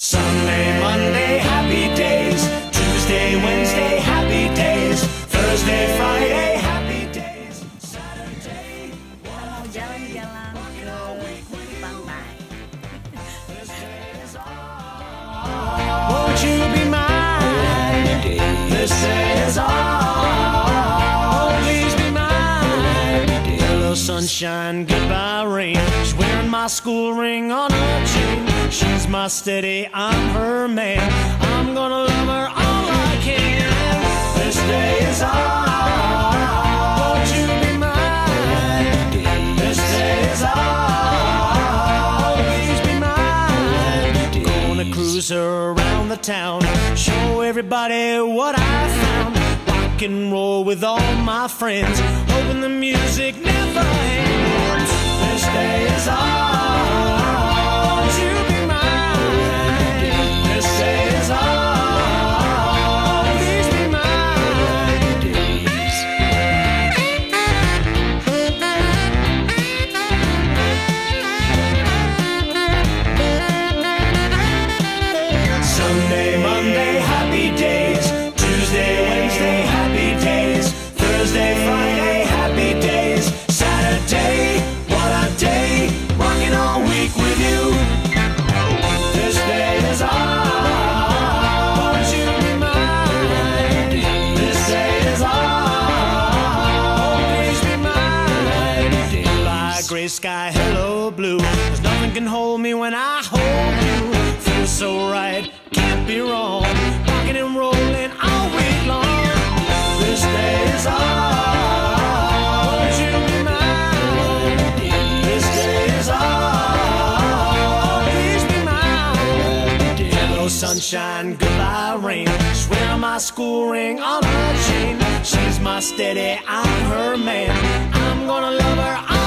Sunday, Monday, happy days. Tuesday, Wednesday, happy days. Thursday, Friday, happy days. Saturday, jalan-jalan ke pantai. Won't you be mine? This day is all. Please be mine. Hello, sunshine, goodbye, rain. She's wearing my school ring on her chain. She's my steady, I'm her man. I'm gonna love her all I can. This day is all. Won't you be mine? This day is all. Please be mine. Gonna cruise her around the town, show everybody what I found. Rock and roll with all my friends, hoping the music never ends. This day is all. Won't you be mine? This day is all. Please be mine. Sunday, Monday, happy days. Tuesday, Wednesday, happy days. Thursday, Friday, happy days. Saturday, what a day. Rocking all week with you. This day is all. Won't you be mine? This day is all. Please be mine. July, gray sky, hello blue. There's nothing can hold me when I hold you. Feels so right, can't be wrong. Rocking and rolling all week long. This day is all. Won't you be mine? This day is all. Please be mine. Hello, sunshine, goodbye, rain. She's wearing my school ring on her chain. She's my steady, I'm her man. I'm gonna love her.